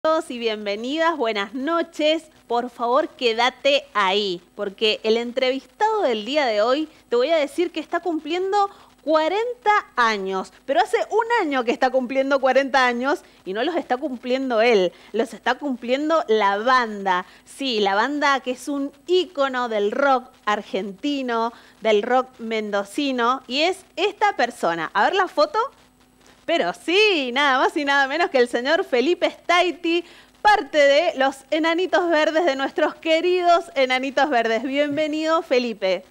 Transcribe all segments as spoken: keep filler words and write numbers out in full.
todos y bienvenidas, buenas noches. Por favor, quédate ahí, porque el entrevistado del día de hoy, te voy a decir que está cumpliendo cuarenta años, pero hace un año que está cumpliendo cuarenta años y no los está cumpliendo él, los está cumpliendo la banda. Sí, la banda que es un ícono del rock argentino, del rock mendocino, y es esta persona. A ver la foto. Pero sí, nada más y nada menos que el señor Felipe Staiti, parte de los Enanitos Verdes, de nuestros queridos Enanitos Verdes. Bienvenido, Felipe.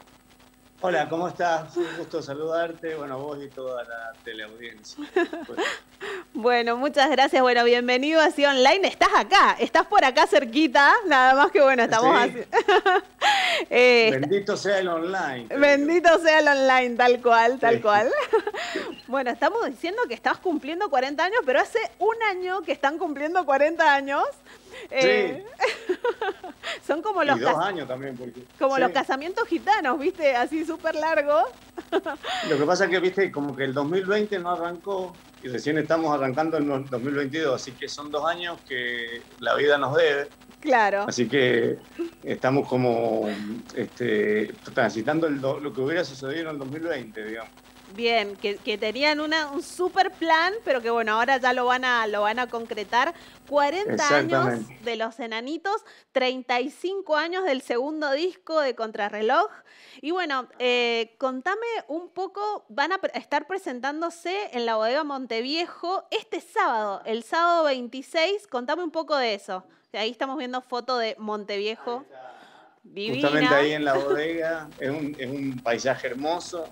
Hola, ¿cómo estás? Un gusto saludarte, bueno, vos y toda la teleaudiencia. Pues. Bueno, muchas gracias. Bueno, bienvenido así online. Estás acá, estás por acá cerquita, nada más que bueno, estamos Sí. así. eh, Bendito sea el online. Bendito sea el online, tal cual, tal Sí. cual. Bueno, estamos diciendo que estás cumpliendo cuarenta años, pero hace un año que están cumpliendo cuarenta años. Eh, Sí. Son como los, y dos años también. Porque, como sí. los casamientos gitanos, ¿viste? Así súper largos. Lo que pasa es que, viste, como que el dos mil veinte no arrancó y recién estamos arrancando en el dos mil veintidós, así que son dos años que la vida nos debe. Claro. Así que estamos como este, transitando el do, lo que hubiera sucedido en el dos mil veinte, digamos. Bien, que, que tenían una, un super plan, pero que bueno, ahora ya lo van a, lo van a concretar. cuarenta años de los Enanitos, treinta y cinco años del segundo disco de Contrarreloj. Y bueno, eh, contame un poco, van a pre estar presentándose en la Bodega Monteviejo este sábado, el sábado veintiséis. Contame un poco de eso. Ahí estamos viendo foto de Monteviejo. Divina. Justamente ahí en la bodega, es un, es un paisaje hermoso.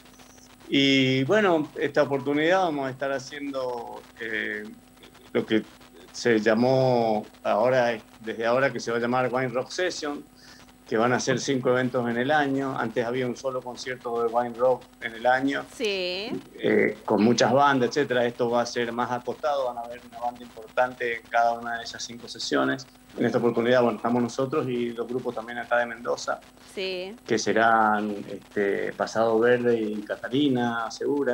Y bueno, esta oportunidad vamos a estar haciendo eh, lo que se llamó ahora, desde ahora que se va a llamar Wine Rock Session, que van a ser cinco eventos en el año. Antes había un solo concierto de Wine Rock en el año, sí. eh, con muchas bandas, etcétera. Esto va a ser más acotado, van a haber una banda importante en cada una de esas cinco sesiones. En esta oportunidad, bueno, estamos nosotros y los grupos también acá de Mendoza, sí. que serán este, Pasado Verde y Catalina, Segura.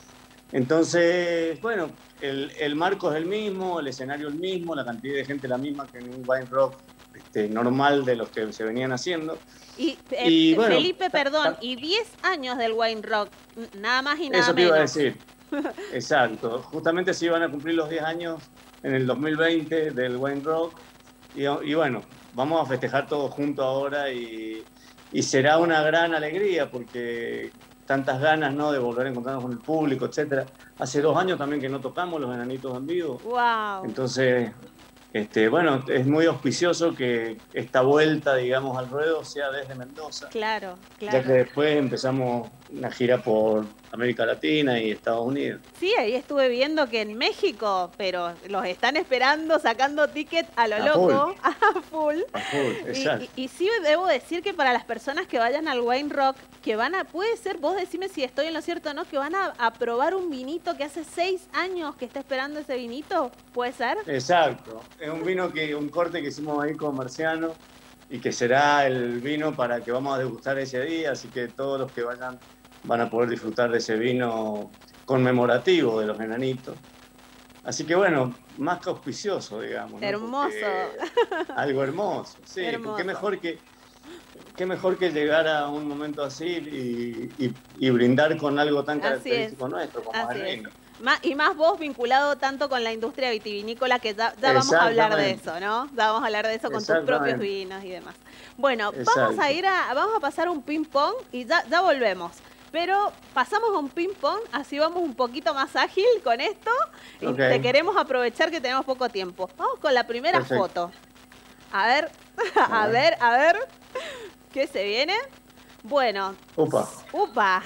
Entonces, bueno, el, el marco es el mismo, el escenario el mismo, la cantidad de gente la misma que en un wine rock este, normal de los que se venían haciendo. Y, eh, y bueno, Felipe, perdón, y diez años del wine rock, nada más y nada eso menos. Eso te iba a decir, exacto. Justamente se iban a cumplir los diez años en el dos mil veinte del wine rock. Y, y bueno, vamos a festejar todos juntos ahora y, y será una gran alegría porque tantas ganas, ¿no?, de volver a encontrarnos con el público, etcétera. Hace dos años también que no tocamos los Enanitos en vivo. Wow. Entonces, este, bueno, es muy auspicioso que esta vuelta, digamos, al ruedo sea desde Mendoza. Claro, claro. Ya que después empezamos una gira por América Latina y Estados Unidos. Sí, ahí estuve viendo que en México, pero los están esperando, sacando ticket a lo a loco, full. a full. A full, exacto. Y, y, y sí debo decir que para las personas que vayan al Wine Rock, que van a, puede ser, vos decime si estoy en lo cierto o no, que van a, a probar un vinito que hace seis años que está esperando ese vinito, ¿puede ser? Exacto, es un vino que, un corte que hicimos ahí con Marciano y que será el vino para que vamos a degustar ese día, así que todos los que vayan van a poder disfrutar de ese vino conmemorativo de los Enanitos. Así que bueno, más que auspicioso, digamos, ¿no? Hermoso. Porque algo hermoso, sí, hermoso. Qué mejor que, qué mejor que llegar a un momento así y, y, y brindar con algo tan característico nuestro como es el vino. Y más vos vinculado tanto con la industria vitivinícola que ya, ya vamos a hablar de eso, ¿no? Ya vamos a hablar de eso con tus propios vinos y demás. Bueno, vamos a ir a, vamos a pasar un ping pong y ya, ya volvemos. Pero pasamos a un ping pong, así vamos un poquito más ágil con esto. Y okay. Te queremos aprovechar que tenemos poco tiempo. Vamos con la primera Perfecto. foto. A ver, a, a ver, a ver. ¿Qué se viene? Bueno, upa, upa.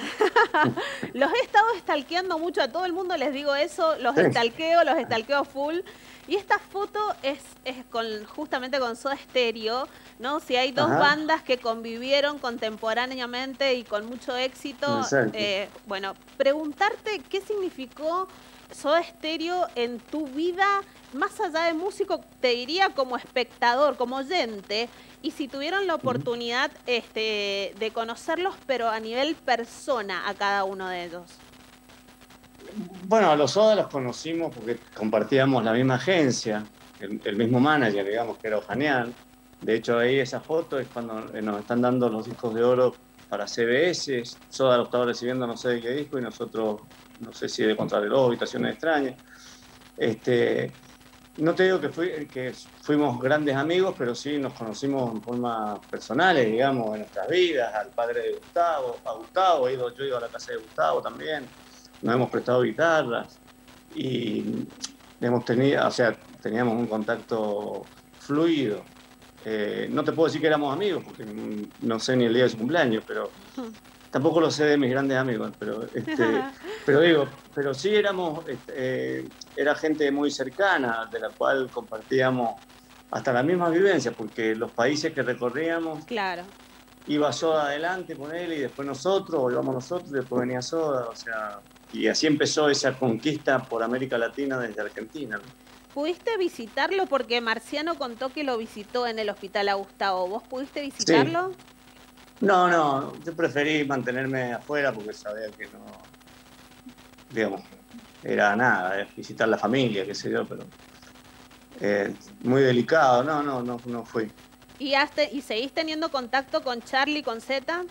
Los he estado stalkeando mucho, a todo el mundo les digo eso, los stalkeo, los stalkeo full. Y esta foto es, es con, justamente con Soda Stereo, ¿no? Si hay dos Ajá. bandas que convivieron contemporáneamente y con mucho éxito, eh, bueno, preguntarte qué significó Soda Stereo en tu vida, más allá de músico, te diría como espectador, como oyente, y si tuvieron la oportunidad este, de conocerlos, pero a nivel persona, a cada uno de ellos. Bueno, a los Soda los conocimos porque compartíamos la misma agencia. el, el mismo manager, digamos, que era Ojanian. De hecho, ahí esa foto es cuando nos están dando los discos de oro para C B S. Soda lo estaba recibiendo no sé de qué disco y nosotros, no sé si de Contrarreloj, Habitaciones Extrañas. Este, no te digo que, fui, que fuimos grandes amigos, pero sí nos conocimos en formas personales, digamos, en nuestras vidas. Al padre de Gustavo, a Gustavo, he ido, yo he ido a la casa de Gustavo también. Nos hemos prestado guitarras y hemos tenido, o sea, teníamos un contacto fluido. Eh, no te puedo decir que éramos amigos, porque no sé ni el día de su cumpleaños, pero tampoco lo sé de mis grandes amigos, pero, este, pero digo, pero sí éramos, este, eh, era gente muy cercana, de la cual compartíamos hasta las mismas vivencias, porque los países que recorríamos, claro, iba Soda adelante con él y después nosotros, o íbamos nosotros y después venía Soda, o sea, y así empezó esa conquista por América Latina desde Argentina, ¿no? ¿Pudiste visitarlo? Porque Marciano contó que lo visitó en el hospital a Gustavo. ¿Vos pudiste visitarlo? Sí. No, no, yo preferí mantenerme afuera porque sabía que no, digamos, era nada, visitar la familia, qué sé yo, pero eh, muy delicado, no, no, no, no fui. ¿Y, has te, ¿Y seguís teniendo contacto con Charly, con Zeta?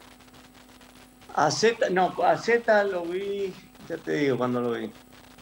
A Zeta, no, a Zeta lo vi, ya te digo cuándo lo vi.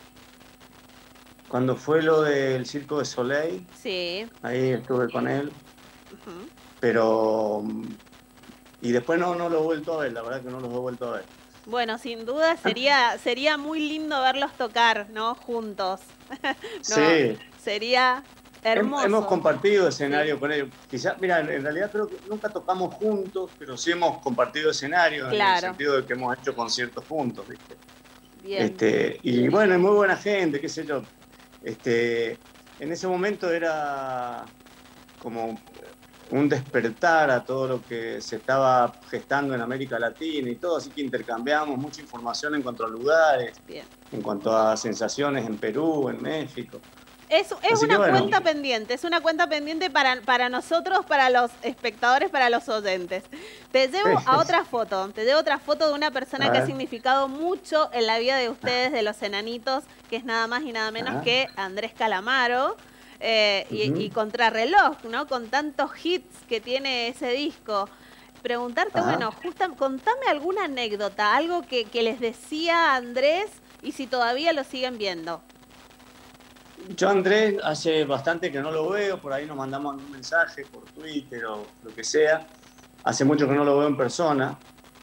Cuando fue lo del Circo de Soleil, sí, ahí estuve con él, uh-huh. pero... Y después no, no lo he vuelto a ver, la verdad que no los he vuelto a ver. Bueno, sin duda sería, sería muy lindo verlos tocar, ¿no? Juntos. No, sí. Sería hermoso. Hemos compartido escenario sí. con ellos. Quizás, mira, en realidad creo que nunca tocamos juntos, pero sí hemos compartido escenario, claro, en el sentido de que hemos hecho conciertos juntos, ¿viste? Bien. Este, y bueno, es muy buena gente, qué sé yo. Este, en ese momento era como un despertar a todo lo que se estaba gestando en América Latina y todo, así que intercambiamos mucha información en cuanto a lugares, bien, en cuanto a sensaciones en Perú, en México. Es, es una bueno. cuenta pendiente, es una cuenta pendiente para, para nosotros, para los espectadores, para los oyentes. Te llevo a otra foto, te llevo otra foto de una persona que ha significado mucho en la vida de ustedes, de los enanitos, que es nada más y nada menos ah. que Andrés Calamaro. Eh, uh-huh. y, y Contrarreloj, ¿no? Con tantos hits que tiene ese disco. Preguntarte, Ajá. bueno, justa, contame alguna anécdota, algo que, que les decía Andrés y si todavía lo siguen viendo. Yo Andrés hace bastante que no lo veo, por ahí nos mandamos un mensaje por Twitter o lo que sea. Hace mucho que no lo veo en persona.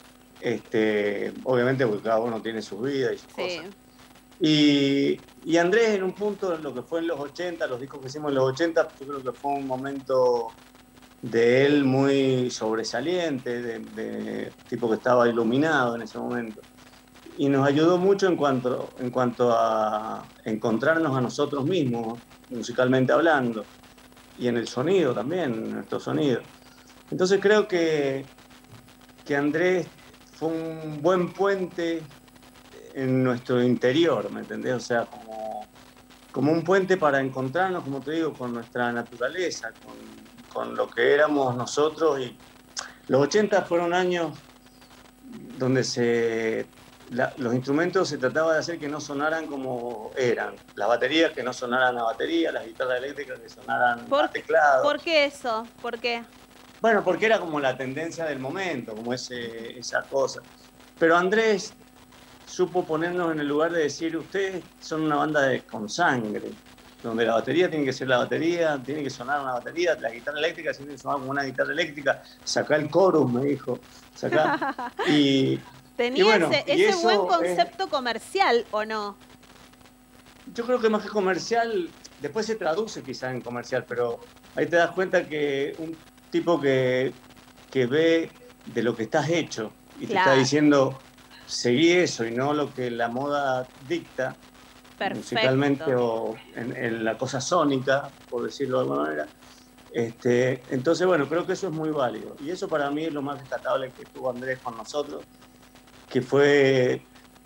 Este, obviamente porque cada uno tiene su vida y sus sí. cosas. Y, y Andrés en un punto, en lo que fue en los ochenta, los discos que hicimos en los ochenta, yo creo que fue un momento de él muy sobresaliente, de, de tipo que estaba iluminado en ese momento. Y nos ayudó mucho en cuanto, en cuanto a encontrarnos a nosotros mismos, musicalmente hablando, y en el sonido también, en nuestro sonido. Entonces creo que, que Andrés fue un buen puente en nuestro interior, ¿me entendés? O sea, como, como un puente para encontrarnos, como te digo, con nuestra naturaleza, con, con lo que éramos nosotros. Y los ochenta fueron años donde se, la, los instrumentos se trataba de hacer que no sonaran como eran. Las baterías que no sonaran a batería, las guitarras eléctricas que sonaran a teclado. ¿Por qué eso? ¿Por qué? Bueno, porque era como la tendencia del momento, como ese, esa cosa. Pero Andrés supo ponernos en el lugar de decir, ustedes son una banda de, con sangre, donde la batería tiene que ser la batería, tiene que sonar una batería, la guitarra eléctrica tiene que sonar como una guitarra eléctrica, sacá el chorus, me dijo, sacá. Y, ¿Tenía y bueno, ese, y ese buen concepto es, comercial o no? Yo creo que más que comercial, después se traduce quizás en comercial, pero ahí te das cuenta que un tipo que, que ve de lo que estás hecho y claro. te está diciendo... seguí eso y no lo que la moda dicta. Perfecto. Musicalmente o en, en la cosa sónica, por decirlo de alguna manera. Este, entonces, bueno, creo que eso es muy válido. Y eso para mí es lo más destacable que tuvo Andrés con nosotros, que fue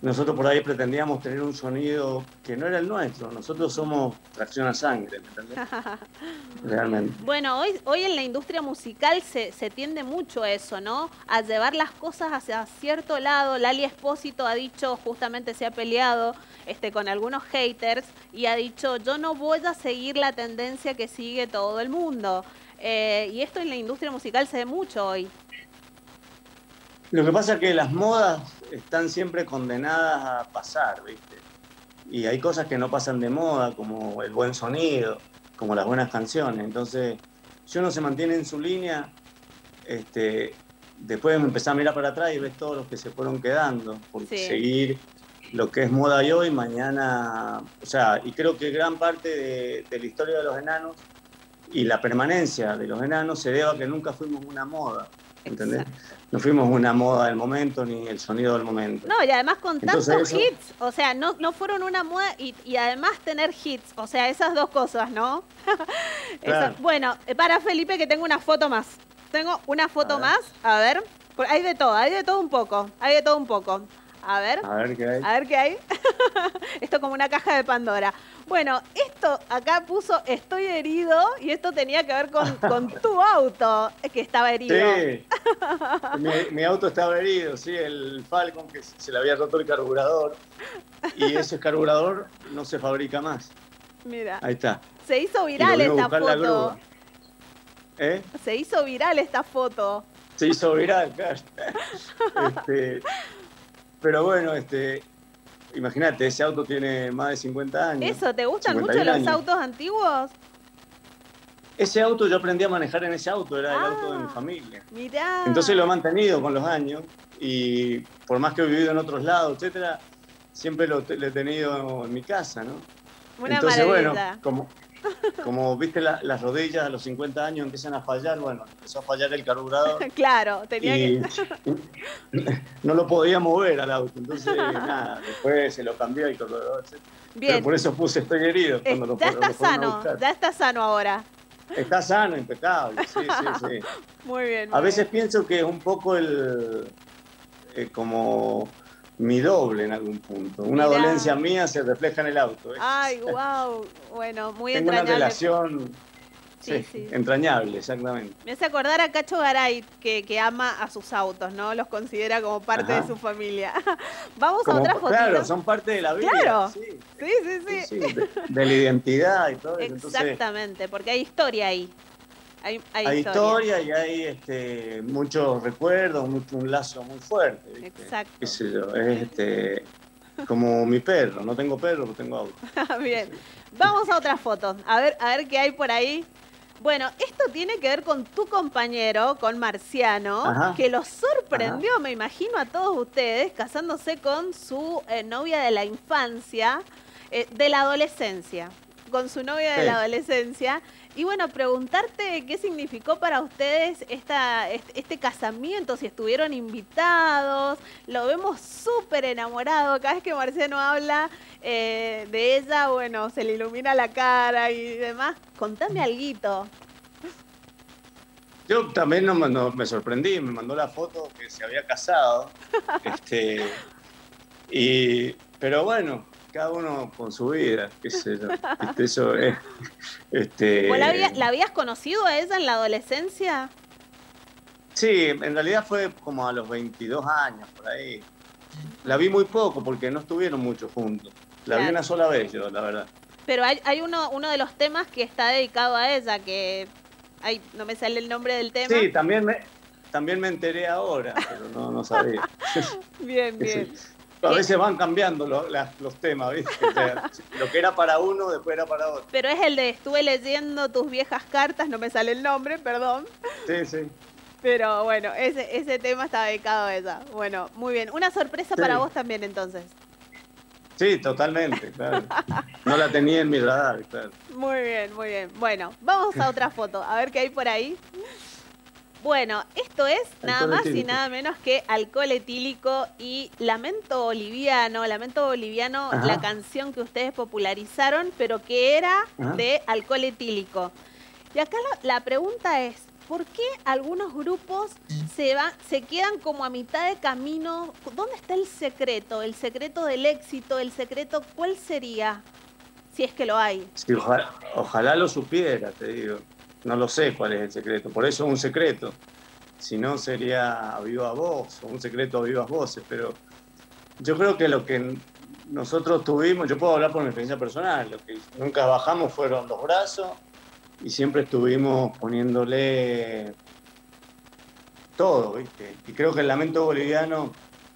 nosotros por ahí pretendíamos tener un sonido que no era el nuestro. Nosotros somos tracción a sangre, ¿me entendés? Realmente. Bueno, hoy, hoy en la industria musical se, se tiende mucho a eso, ¿no? A llevar las cosas hacia cierto lado. Lali Espósito ha dicho, justamente se ha peleado este, con algunos haters y ha dicho, yo no voy a seguir la tendencia que sigue todo el mundo. Eh, y esto en la industria musical se ve mucho hoy. Lo que pasa es que las modas están siempre condenadas a pasar, ¿viste? Y hay cosas que no pasan de moda, como el buen sonido, como las buenas canciones. Entonces, si uno se mantiene en su línea, este, después empezar a mirar para atrás y ves todos los que se fueron quedando, por Sí. seguir lo que es moda hoy, mañana... O sea, y creo que gran parte de, de la historia de los enanos y la permanencia de los enanos se debe a que nunca fuimos una moda, ¿entendés? Exacto. No fuimos una moda del momento ni el sonido del momento. No, y además con Entonces tantos eso- hits, o sea, no, no fueron una moda y, y además tener hits, o sea, esas dos cosas, ¿no? Claro. Esa- bueno, eh, para Felipe que tengo una foto más. Tengo una foto A ver. más, a ver, por- hay de todo, hay de todo un poco, hay de todo un poco. A ver, A ver qué hay. a ver qué hay. Esto como una caja de Pandora. Bueno, esto acá puso estoy herido y esto tenía que ver con, con tu auto que estaba herido. Sí, mi, mi auto estaba herido, sí, el Falcon que se le había roto el carburador y ese carburador no se fabrica más. Mira, Ahí está. se hizo Y lo viral vino a esta buscar la foto. grúa. ¿Eh? Se hizo viral esta foto. Se hizo viral, claro. Este, pero bueno, este, imagínate, ese auto tiene más de cincuenta años. Eso, ¿te gustan mucho cincuenta y un los años. autos antiguos? Ese auto yo aprendí a manejar en ese auto, era el Ah. auto de mi familia. Mirá. Entonces lo he mantenido con los años y por más que he vivido en otros lados, etcétera, siempre lo, te- lo he tenido en mi casa, ¿no? Una Entonces, maravilla. bueno, como, como viste la- las rodillas a los cincuenta años empiezan a fallar, bueno, empezó a fallar el carburador Claro, tenía y que... no lo podía mover al auto. Entonces, nada, después se lo cambié el carburador, etcétera. Pero Bien, por eso puse estoy herido Eh, cuando lo, ya lo está fueron a sano, buscar. ya está sano ahora. Está sano, impecable, sí, sí, sí. Muy bien. muy A veces bien. pienso que es un poco el eh, como mi doble en algún punto. Una Mirá. dolencia mía se refleja en el auto. ¿eh? Ay, wow. Bueno, muy Tengo una entrañable. relación Sí, sí, sí. entrañable, exactamente. Me hace acordar a Cacho Garay, que, que ama a sus autos, ¿no? Los considera como parte Ajá. de su familia. Vamos Como- a otra fotito. claro, son parte de la vida. Claro. Sí, Sí, sí, sí. sí, sí, de, de la identidad y todo eso. Entonces, Exactamente, porque hay historia ahí. Hay, hay, hay historia. historia y hay este, muchos recuerdos, mucho, un lazo muy fuerte. ¿viste? Exacto. Qué sé yo, es este, como mi perro. No tengo perro, pero tengo auto. Bien. Vamos a otras fotos. A ver, a ver qué hay por ahí. Bueno, esto tiene que ver con tu compañero, con Marciano, Ajá. que los sorprendió, me imagino, a todos ustedes, casándose con su eh, novia de la infancia, eh, de la adolescencia, con su novia de Sí. la adolescencia. Y bueno, preguntarte qué significó para ustedes esta, este, este casamiento, si estuvieron invitados. Lo vemos súper enamorado. Cada vez que Marciano habla eh, de ella, bueno, se le ilumina la cara y demás. Contame alguito. Yo también no, me- no- me sorprendí, me mandó la foto que se había casado. este, y, pero bueno, cada uno con su vida, qué sé yo. Este, eso es. Este, ¿Vos la, había- la habías conocido a ella en la adolescencia? Sí, en realidad fue como a los veintidós años, por ahí. La vi muy poco porque no estuvieron mucho juntos. La vi Claro. una sola vez yo, la verdad. Pero hay, hay uno, uno de los temas que está dedicado a ella, que... Ay, no me sale el nombre del tema. Sí, también me, también me enteré ahora, pero no, no sabía. Bien, bien. A ¿Qué? veces van cambiando lo- las- los temas, ¿viste? O sea, lo que era para uno, después era para otro. Pero es el de estuve leyendo tus viejas cartas, no me sale el nombre, perdón. Sí, sí. Pero bueno, ese, ese tema está dedicado a ella. Bueno, muy bien. Una sorpresa Sí. para vos también entonces. Sí, totalmente, claro. No la tenía en mi radar, claro. Muy bien, muy bien. Bueno, vamos a otra foto, a ver qué hay por ahí. Bueno, esto es nada Alcohol más y etílico. nada menos que Alcohol Etílico y Lamento Boliviano. Lamento Boliviano, Ajá. la canción que ustedes popularizaron, pero que era Ajá. de Alcohol Etílico. Y acá la, la pregunta es, ¿por qué algunos grupos se, van, se quedan como a mitad de camino? ¿Dónde está el secreto? ¿El secreto del éxito? ¿El secreto cuál sería? Si es que lo hay. Sí, ojalá, ojalá lo supiera, te digo. No lo sé cuál es el secreto. Por eso es un secreto. Si no, sería a viva voz, o un secreto a vivas voces. Pero yo creo que lo que nosotros tuvimos, yo puedo hablar por mi experiencia personal, lo que nunca bajamos fueron los brazos y siempre estuvimos poniéndole todo, ¿viste? Y creo que el Lamento Boliviano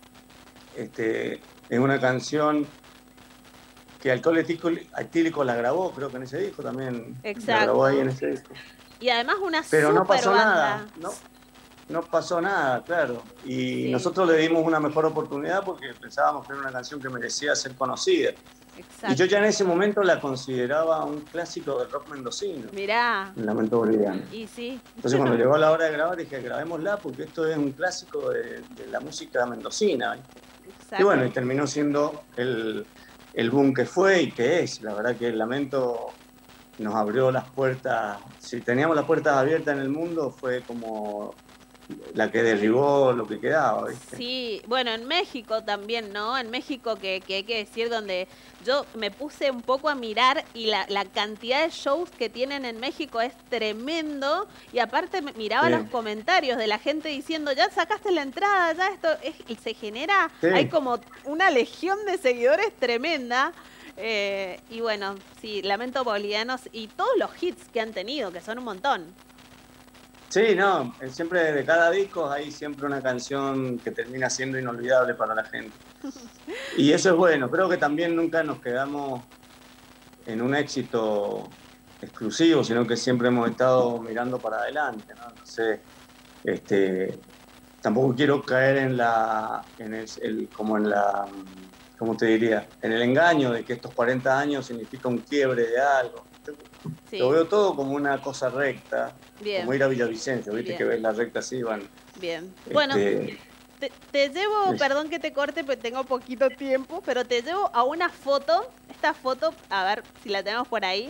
este, es una canción que Alcohol Etílico la grabó, creo que en ese disco también. Exacto. La grabó ahí en ese disco. Y además una Pero super no pasó banda. nada, ¿no? No pasó nada, claro. Y Sí. nosotros le dimos una mejor oportunidad porque pensábamos que era una canción que merecía ser conocida. Exacto. Y yo ya en ese momento la consideraba un clásico del rock mendocino. Mirá. El Lamento Boliviano. Y sí. Entonces cuando llegó la hora de grabar dije, grabémosla porque esto es un clásico de, de la música mendocina. ¿Viste? Exacto. Y bueno, y terminó siendo el, el boom que fue y que es. La verdad que el Lamento nos abrió las puertas. Si teníamos las puertas abiertas en el mundo, fue como la que derribó lo que quedaba, ¿viste? Sí, bueno, en México también, ¿no? En México, que, que hay que decir, donde yo me puse un poco a mirar y la, la cantidad de shows que tienen en México es tremendo. Y aparte me- miraba Sí. los comentarios de la gente diciendo, ya sacaste la entrada, ya esto es, y se genera, Sí. hay como una legión de seguidores tremenda. Eh, y bueno, sí, Lamento Bolivianos y todos los hits que han tenido, que son un montón. Sí, no, eh, siempre de cada disco hay siempre una canción que termina siendo inolvidable para la gente. Y eso es bueno, creo que también nunca nos quedamos en un éxito exclusivo, sino que siempre hemos estado mirando para adelante, ¿no? Entonces, este, tampoco quiero caer en la, en el, el- como en la, ¿cómo te diría? En el engaño de que estos cuarenta años significa un quiebre de algo. Sí, Lo veo todo como una cosa recta, bien, como ir a Villavicencio, viste Bien. que ves la recta así, van. bien. Bueno, este, Te, te llevo, Sí. perdón que te corte, pero tengo poquito tiempo, pero te llevo a una foto. Esta foto, a ver si la tenemos por ahí.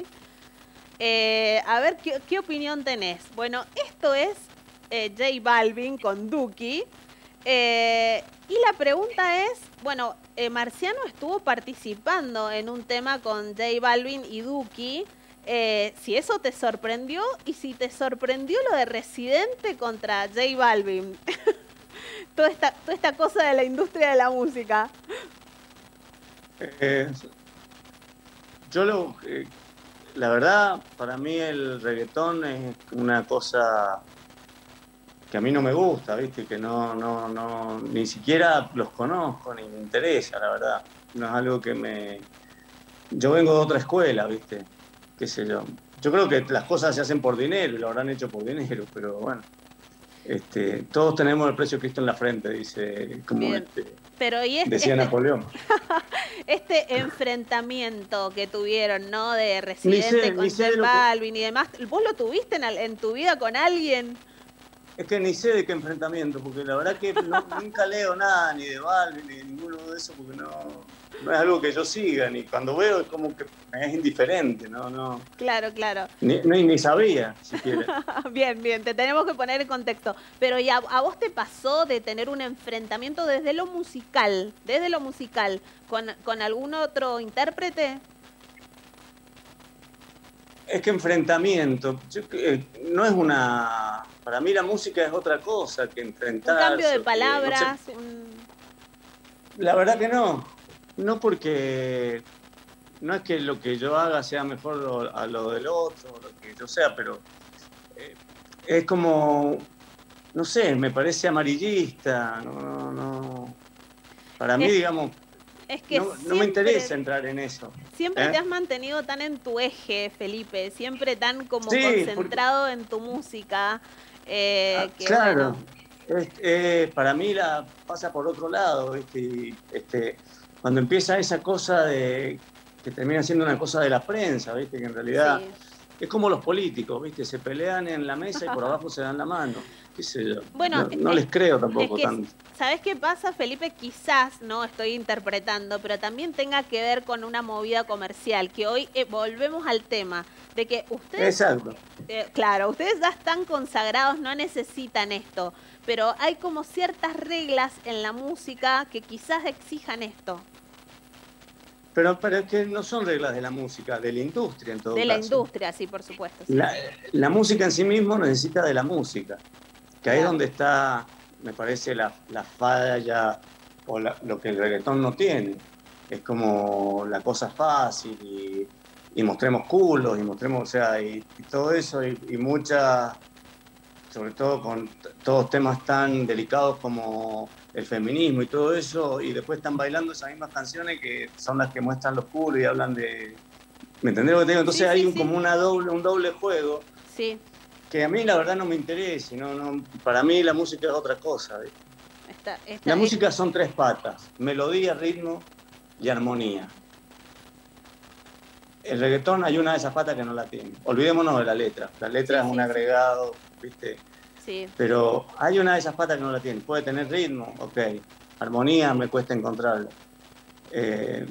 Eh, a ver qué, qué opinión tenés. Bueno, esto es eh, J Balvin con Duki. Eh, y la pregunta es, bueno, eh, Marciano estuvo participando en un tema con J Balvin y Duki. Eh, si eso te sorprendió y si te sorprendió lo de Residente contra J Balvin. toda, esta, toda esta cosa de la industria de la música. eh, yo lo, eh, la verdad, para mí el reggaetón es una cosa que a mí no me gusta, viste, que no, no, no, ni siquiera los conozco, ni me interesa, la verdad. No es algo que me... Yo vengo de otra escuela, viste, qué sé yo. Yo creo que las cosas se hacen por dinero y lo habrán hecho por dinero, pero bueno. Este, todos tenemos el precio de Cristo en la frente, dice, como Bien. este, Pero y este, decía este, Napoleón. este enfrentamiento que tuvieron, ¿no? De Ni Residente sé, con ni sé J de lo que- Balvin y demás. ¿Vos lo tuviste en, al- en tu vida con alguien? Es que ni sé de qué enfrentamiento, porque la verdad que no- nunca leo nada, ni de Balvin, ni de ninguno de eso, porque no, no es algo que yo siga, ni cuando veo es como que me es indiferente, no, no, Claro, claro. ni, ni, ni sabía siquiera. Bien, bien, te tenemos que poner en contexto. Pero ¿y a, a vos te pasó de tener un enfrentamiento desde lo musical, desde lo musical, con, con algún otro intérprete? Es que enfrentamiento, yo, eh, no es una... Para mí la música es otra cosa que Un enfrentar. cambio de palabras. un- La verdad que no. No porque no es que lo que yo haga sea mejor lo- a lo del otro, lo que yo sea, pero eh, es como, no sé, me parece amarillista. No, no, no. Para mí, Es- digamos, Es que no, no me siempre- interesa entrar en eso. Siempre ¿Eh? te has mantenido tan en tu eje, Felipe, siempre tan como Sí, concentrado en tu música. eh, Ah, que claro. bueno, Es- eh, para mí la pasa por otro lado, ¿viste? Y, este, cuando empieza esa cosa de que termina siendo una cosa de la prensa, ¿viste? Que en realidad sí. es como los políticos, ¿viste? Se pelean en la mesa y por abajo se dan la mano. ¿Qué sé yo? Bueno, no, no es- les creo Es tampoco que tanto. ¿sabés qué pasa, Felipe? Quizás, no estoy interpretando, pero también tenga que ver con una movida comercial, que hoy eh, volvemos al tema, de que ustedes, Exacto. eh, claro, ustedes ya están consagrados, no necesitan esto, pero hay como ciertas reglas en la música que quizás exijan esto. Pero, pero es que no son reglas de la música, de la industria en todo De caso. la industria, sí, por supuesto. Sí. La, la música en sí mismo necesita de la música, que ahí es donde está, me parece, la, la falla o la, lo que el reggaetón no tiene. Es como la cosa fácil y, y mostremos culos y mostremos, o sea, y, y todo eso y, y muchas, sobre todo con todos temas tan delicados como el feminismo y todo eso, y después están bailando esas mismas canciones que son las que muestran los culos y hablan de... ¿Me entendés lo que te digo? Entonces Sí, hay sí, un, sí. como una doble, un doble juego Sí. que a mí la verdad no me interesa. No, no, para mí la música es otra cosa. Esta, esta, La es... música son tres patas: melodía, ritmo y armonía. El reggaetón hay una de esas patas que no la tiene. Olvidémonos de la letra. La letra Sí, es un sí, agregado, ¿viste? Sí. Pero hay una de esas patas que no la tiene. Puede tener ritmo, ok. Armonía me cuesta encontrarla. Eh,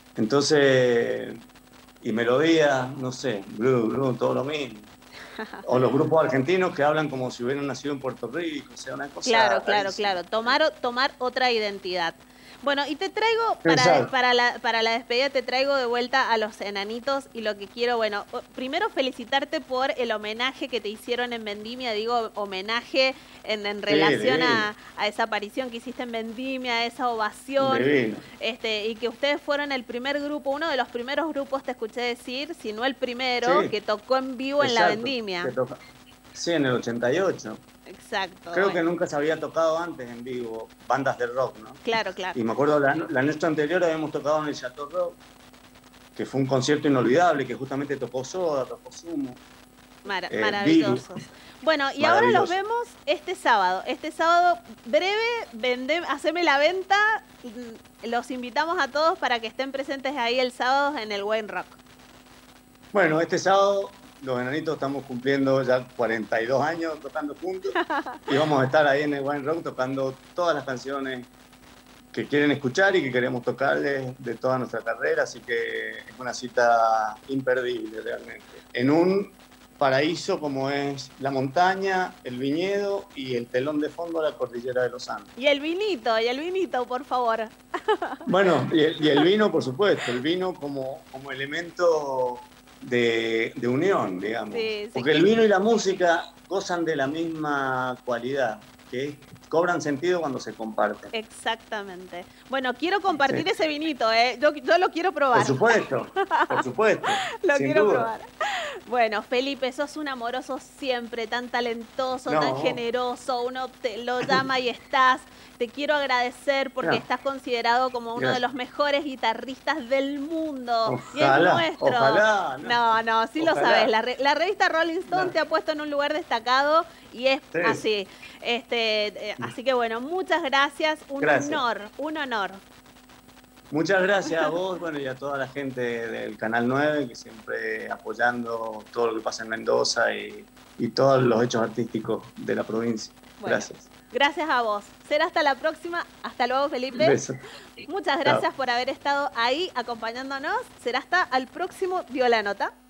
entonces, y melodía, no sé, blues, blues, todo lo mismo. O los grupos argentinos que hablan como si hubieran nacido en Puerto Rico, o sea, una cosa... Claro, claro, rarísima. claro. Tomar, tomar otra identidad. Bueno, y te traigo, para, para, la, para la despedida, te traigo de vuelta a los enanitos y lo que quiero, bueno, primero felicitarte por el homenaje que te hicieron en Vendimia, digo, homenaje en, en relación sí, a, a esa aparición que hiciste en Vendimia, a esa ovación, este, y que ustedes fueron el primer grupo, uno de los primeros grupos, te escuché decir, si no el primero, sí, que tocó en vivo. Exacto, en la Vendimia. Sí, en el ochenta y ocho. Exacto. Creo que nunca se había tocado antes en vivo, bandas de rock, ¿no? Claro, claro. Y me acuerdo, la, la noche anterior habíamos tocado en el Chateau Rock, que fue un concierto inolvidable, que justamente tocó Soda, tocó Sumo. Mar eh, maravillosos. Virus. Bueno, y ahora los vemos este sábado. Este sábado, breve, vende, haceme la venta. Los invitamos a todos para que estén presentes ahí el sábado en el Wine Rock. Bueno, este sábado... Los enanitos estamos cumpliendo ya cuarenta y dos años tocando juntos y vamos a estar ahí en el Wine Rock tocando todas las canciones que quieren escuchar y que queremos tocarles de toda nuestra carrera, así que es una cita imperdible realmente. En un paraíso como es la montaña, el viñedo y el telón de fondo de la cordillera de los Andes. Y el vinito, y el vinito, por favor. Bueno, y el, y el vino, por supuesto, el vino como, como elemento... De, de unión, digamos. Sí, sí, porque el vino y la música gozan de la misma cualidad, que es, cobran sentido cuando se comparten. Exactamente. Bueno, quiero compartir sí. ese vinito, ¿eh? Yo, yo lo quiero probar. Por supuesto, por supuesto. Lo sin quiero duda. probar. Bueno, Felipe, sos un amoroso siempre, tan talentoso, no. tan generoso, uno te lo llama y estás. Te quiero agradecer porque no. estás considerado como uno Gracias. de los mejores guitarristas del mundo. Ojalá, y es nuestro. Ojalá. No, no, sí ojalá. lo sabes. La, re, la revista Rolling Stone no. te ha puesto en un lugar destacado y es sí. así. Este, eh, así que bueno, muchas gracias. Un gracias. honor, un honor. Muchas gracias a vos, bueno, y a toda la gente del Canal nueve, que siempre apoyando todo lo que pasa en Mendoza y, y todos los hechos artísticos de la provincia. Bueno, gracias. Gracias a vos. Será hasta la próxima. Hasta luego, Felipe. Beso. Muchas gracias Chao. por haber estado ahí acompañándonos. Será hasta el próximo Dio la Nota.